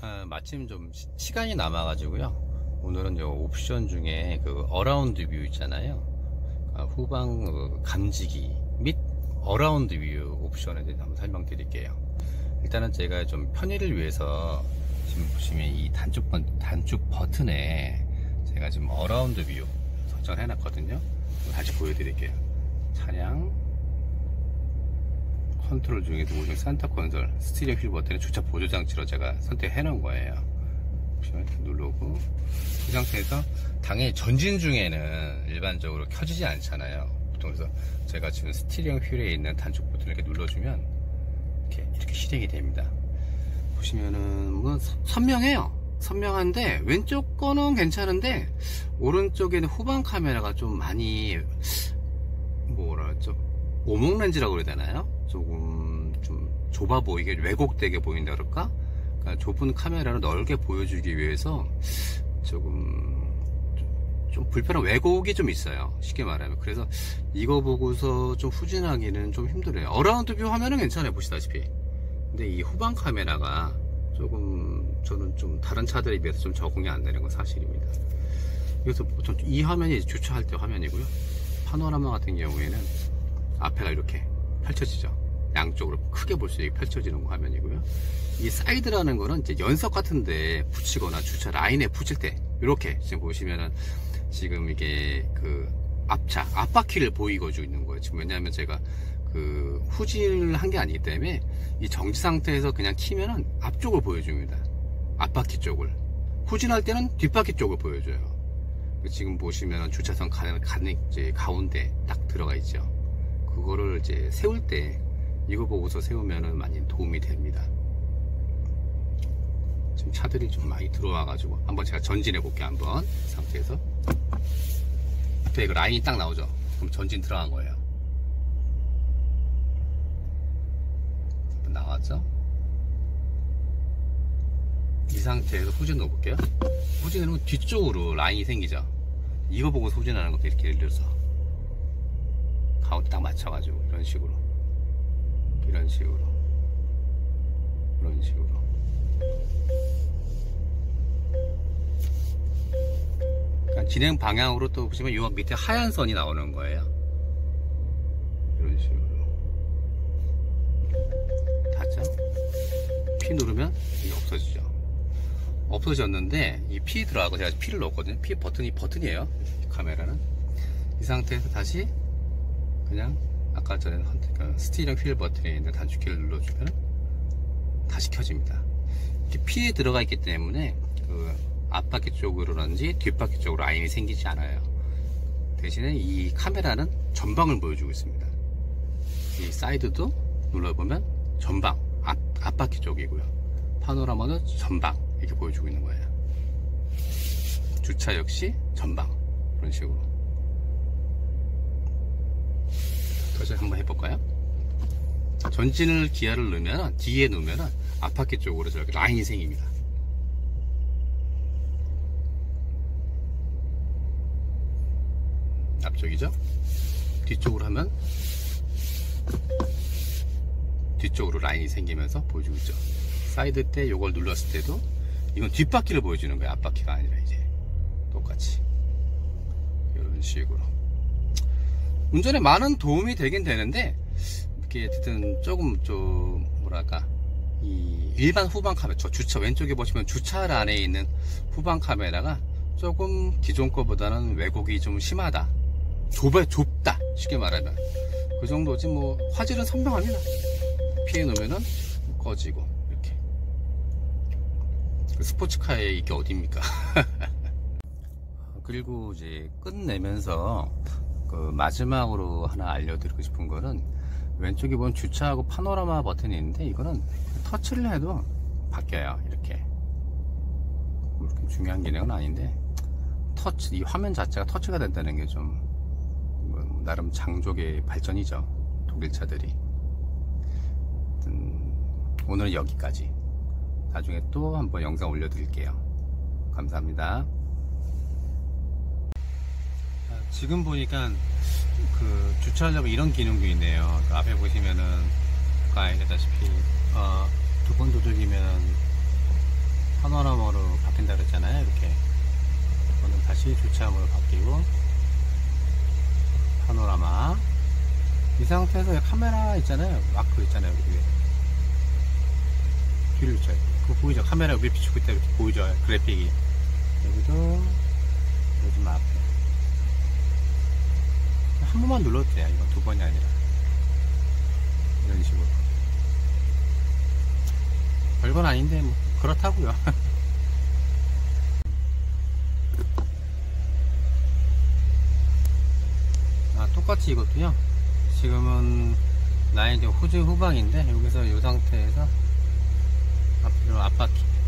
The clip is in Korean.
마침 좀 시간이 남아가지고요. 오늘은 요 옵션 중에 그 어라운드 뷰 있잖아요. 후방 감지기 및 어라운드 뷰 옵션에 대해서 한번 설명드릴게요. 일단은 제가 좀 편의를 위해서 지금 보시면 이 단축 버튼에 제가 지금 어라운드 뷰 설정해 놨거든요. 다시 보여드릴게요. 차량 컨트롤 중에도 오중 센터 콘솔 스티리오 휠 버튼에 주차 보조 장치로 제가 선택해 놓은 거예요. 보시면 이렇게 누르고 이 상태에서 당연히 전진 중에는 일반적으로 켜지지 않잖아요. 보통. 그래서 제가 지금 스티리오 휠에 있는 단축 버튼을 이렇게 눌러주면 이렇게 실행이 됩니다. 보시면은 뭐 선명해요. 선명한데 왼쪽 거는 괜찮은데 오른쪽에는 후방 카메라가 좀 많이 뭐라 그랬죠? 오목 렌즈라고 그래야 되나요? 조금 좀 좁아 보이게 왜곡되게 보인다 그럴까? 그러니까 좁은 카메라를 넓게 보여주기 위해서 조금 좀 불편한 왜곡이 좀 있어요. 쉽게 말하면. 그래서 이거 보고서 좀 후진하기는 좀 힘들어요. 어라운드 뷰 화면은 괜찮아요. 보시다시피. 근데 이 후방 카메라가 조금 저는 좀 다른 차들에 비해서 좀 적응이 안 되는 건 사실입니다. 그래서 보통 이 화면이 주차할 때 화면이고요. 파노라마 같은 경우에는 앞에가 이렇게 펼쳐지죠. 양쪽으로 크게 볼 수 있게 펼쳐지는 화면이고요. 이 사이드라는 거는 이제 연석 같은데 붙이거나 주차 라인에 붙일 때 이렇게 지금 보시면은 지금 이게 그 앞바퀴를 보이고 있는 거예요. 지금 왜냐하면 제가 그 후진을 한 게 아니기 때문에 이 정지 상태에서 그냥 키면은 앞쪽을 보여줍니다. 앞바퀴 쪽을. 후진할 때는 뒷바퀴 쪽을 보여줘요. 지금 보시면은 주차선 이제 가운데 딱 들어가 있죠. 그거를 이제 세울 때 이거 보고서 세우면은 많이 도움이 됩니다. 지금 차들이 좀 많이 들어와 가지고 한번 제가 전진해 볼게요. 한번 이 상태에서 앞에 그 라인이 딱 나오죠. 그럼 전진 들어간 거예요. 나왔죠. 이 상태에서 후진 넣어볼게요. 후진 넣으면 뒤쪽으로 라인이 생기죠. 이거 보고 후진하는 것도 이렇게 예를 들어서 가운데 딱 맞춰가지고 이런 식으로 그러니까 진행 방향으로 또 보시면 요 밑에 하얀 선이 나오는 거예요. 이런 식으로 닿죠? P 누르면 이게 없어지죠. 없어졌는데 이 P 들어가고 제가 P를 넣었거든요. P 버튼이에요. 카메라는 이 상태에서 다시 그냥 아까 전에 스티어링 휠 버튼에 있는 단축키를 눌러주면 다시 켜집니다. 이렇게 P에 들어가 있기 때문에 그 앞바퀴 쪽으로든지 뒷바퀴 쪽으로 라인이 생기지 않아요. 대신에 이 카메라는 전방을 보여주고 있습니다. 이 사이드도 눌러보면 전방, 앞바퀴 쪽이고요. 파노라마는 전방 이렇게 보여주고 있는 거예요. 주차 역시 전방 그런 식으로. 다시 한번 해볼까요? 전진을 기아를 넣으면 뒤에 놓으면 앞바퀴 쪽으로 저렇게 라인이 생깁니다. 앞쪽이죠? 뒤쪽으로 하면 뒤쪽으로 라인이 생기면서 보여주고 있죠. 사이드 때 이걸 눌렀을 때도 이건 뒷바퀴를 보여주는 거예요. 앞바퀴가 아니라 이제 똑같이 이런 식으로 운전에 많은 도움이 되긴 되는데 이렇게 어쨌든 조금 좀 뭐랄까 이 일반 후방 카메라 저 주차 왼쪽에 보시면 주차를 안에 있는 후방 카메라가 조금 기존 거보다는 왜곡이 좀 심하다. 좁다 쉽게 말하면 그 정도지. 뭐 화질은 선명합니다. 피해 놓으면은 꺼지고 이렇게. 스포츠카에 이게 어딥니까? 그리고 이제 끝내면서 그 마지막으로 하나 알려드리고 싶은 거는 왼쪽에 보면 주차하고 파노라마 버튼이 있는데 이거는 터치를 해도 바뀌어요. 이렇게 그렇게 중요한 기능은 아닌데 이 화면 자체가 터치가 된다는 게 좀 나름 장족의 발전이죠. 독일 차들이. 오늘은 여기까지. 나중에 또 한번 영상 올려드릴게요. 감사합니다. 지금 보니까 그 주차하려면 이런 기능도 있네요. 그 앞에 보시면은 아까 알다시피 두 번 두들기면 다시 주차함으로 바뀌고, 파노라마. 이 상태에서 카메라 있잖아요. 마크 있잖아요. 여기 위에. 뒤를 비춰요. 그거 보이죠? 카메라 위에 비추고 있다 이렇게 보이죠? 그래픽이. 여기도, 요즘 앞에. 한 번만 눌러도 돼요. 이건 두 번이 아니라. 이런 식으로. 별건 아닌데, 뭐, 그렇다고요. 아, 똑같이 이것도요. 지금은 나의 이제 호주 후방인데, 여기서 이 상태에서 앞으로 앞바퀴.